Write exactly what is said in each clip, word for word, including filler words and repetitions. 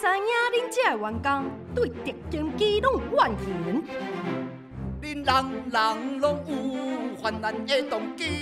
知影恁这员工对特警机拢有怨言。 恁人人拢有犯难的动机。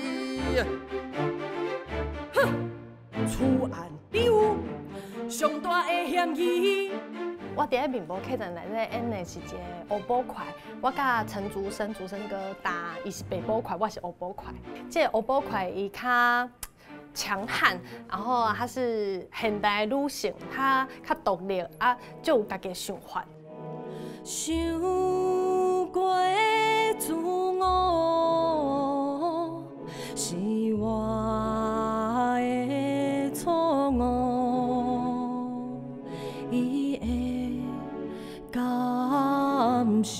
哼，此案你有上大的嫌疑。 我伫咧面部客栈内底演的是一个欧宝块，我甲陈竹生、竹生哥搭，伊是北宝块，我是欧宝块。这个欧宝块伊较强悍，然后他是现代女性，她较独立啊，就有家己的想法。 想过的自我是我的错误，伊会感受，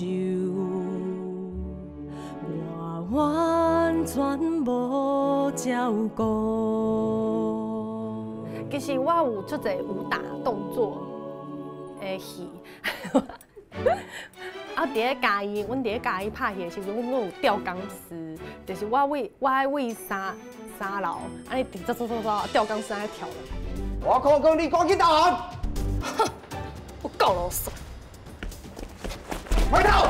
我完全无照顾。 其实我有做者武打动作的戏。啊，伫咧嘉义，阮伫咧嘉义拍戏的时阵，阮有吊钢丝，就是我为我爱为三三楼，安尼直走走走走，吊钢丝安尼跳落来。 我讲讲你赶紧答案。 哼，我够啰嗦。 回头。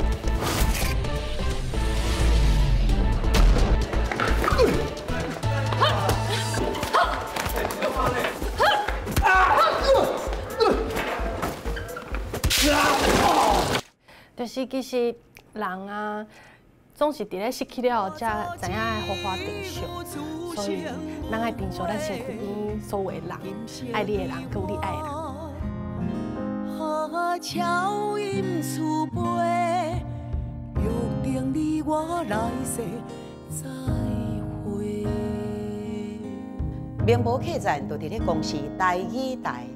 就是其实人啊，总是伫咧失去了后，才知影爱好好珍惜。所以，咱爱珍惜咱身躯边所有的人，爱你的人，佮有你爱的人。 巧音慈悲，约定你我来世再会。 明宝客栈就伫咧公司台语台